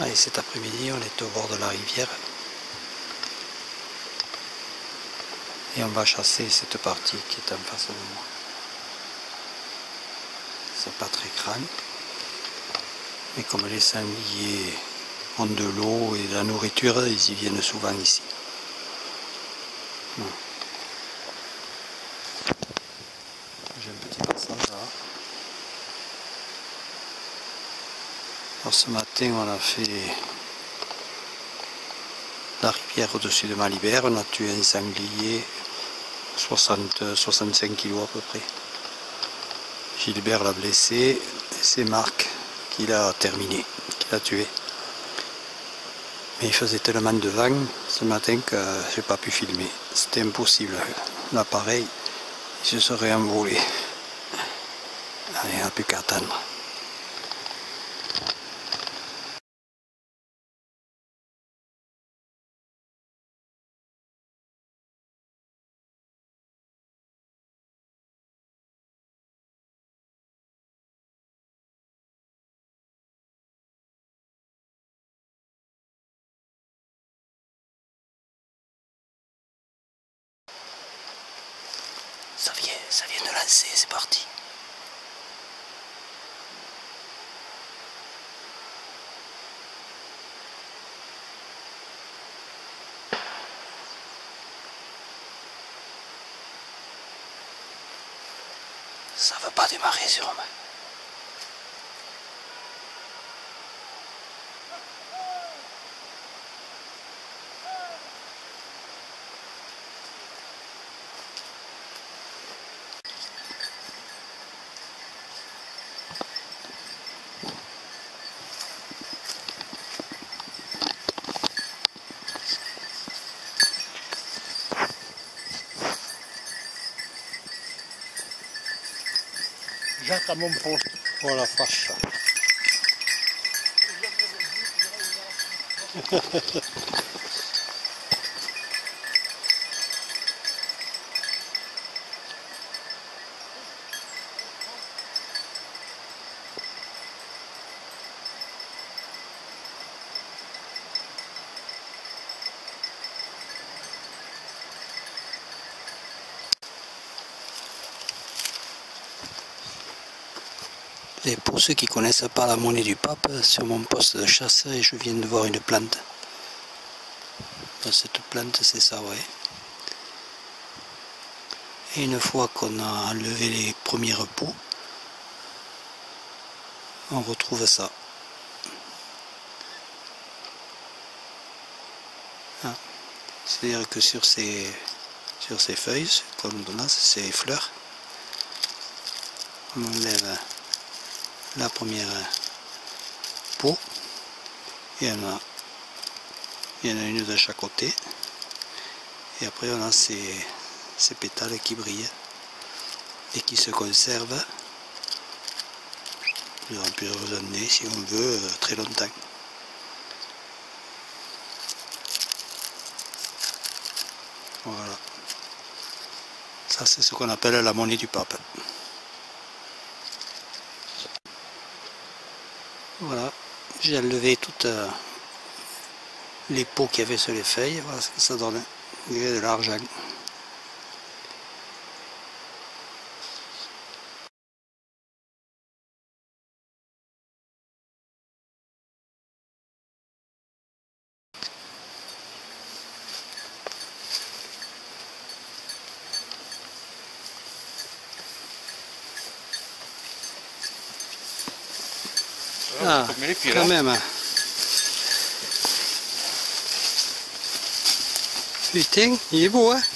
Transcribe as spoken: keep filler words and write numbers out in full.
Allez, cet après-midi, on est au bord de la rivière. Et on va chasser cette partie qui est en face de moi. C'est pas très grand. Mais comme les sangliers ont de l'eau et de la nourriture, ils y viennent souvent ici. Bon. J'ai un petit passage là. Alors ce matin, on a fait la rivière au-dessus de Malibert. On a tué un sanglier, soixante à soixante-cinq kilos à peu près. Gilbert l'a blessé et c'est Marc qui l'a terminé, qui l'a tué. Mais il faisait tellement de vent ce matin que j'ai pas pu filmer. C'était impossible. L'appareil, il se serait envolé. Allez, il n'y a plus qu'à attendre. Ça vient, ça vient de lancer, c'est parti. Ça veut pas démarrer sûrement. Jacques à mon poste. Oh la vache. Et pour ceux qui ne connaissent pas la monnaie du pape, sur mon poste de chasse, je viens de voir une plante. Cette plante, c'est ça, ouais. Et une fois qu'on a enlevé les premières peaux, on retrouve ça. Ah. C'est-à-dire que sur ces, sur ces feuilles, comme là, ces fleurs, on enlève la première peau, et on a, il y en a une de chaque côté, et après on a ces, ces pétales qui brillent et qui se conservent durant plusieurs années, si on veut, très longtemps. Voilà. Ça, c'est ce qu'on appelle la monnaie du pape. Voilà, j'ai enlevé toutes euh, les peaux qu'il y avait sur les feuilles. Voilà ce que ça donne. Il y a de l'argent. Ah, les pieds, quand là. même. Putain, il est beau, hein.